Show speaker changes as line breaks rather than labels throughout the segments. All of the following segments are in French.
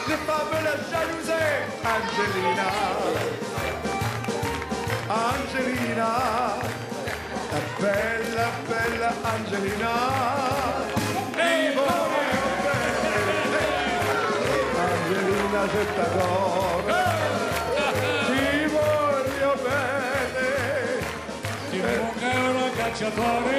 les femmes la jalousaient. Angelina, Angelina, la belle Angelina. Vivo mio bene, Angelina, je t'adore. Ti voglio bene.
Ti manca un cacciatore.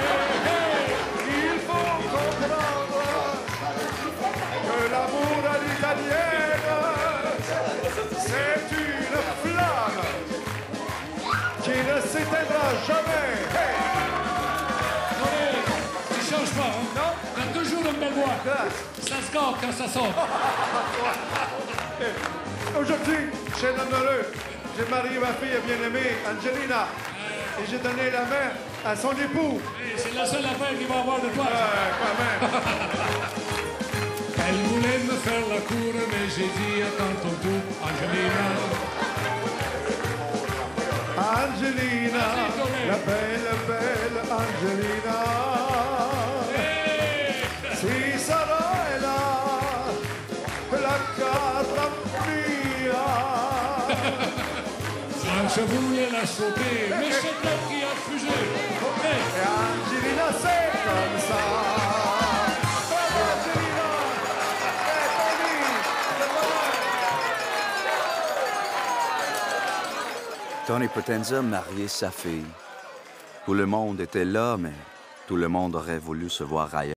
Il faut comprendre que l'amour à l'italienne, c'est une flamme qui ne s'éteindra jamais. Hey!
Tu changes pas, hein?
Non?
T'as toujours une belle voix.
Grâce.
Ça se gâte quand ça sort.
Aujourd'hui, j'ai l'heureux, j'ai marié ma fille bien-aimée, Angelina, et j'ai donné la main à son époux.
Hey, c'est la seule affaire qu'il va avoir de toi.
Quand même.
Elle voulait me faire la cour, mais j'ai dit attends ton tour, Angelina.
Angelina, la belle Angelina. Si sarai là, la cara mia.
Francia voulait la sauter, mais c'est elle qui a refusé. Hey.
Et Angelina, c'est comme ça. Bravo, Angelina.
Tony Potenza mariait sa fille. Tout le monde était là, mais tout le monde aurait voulu se voir ailleurs.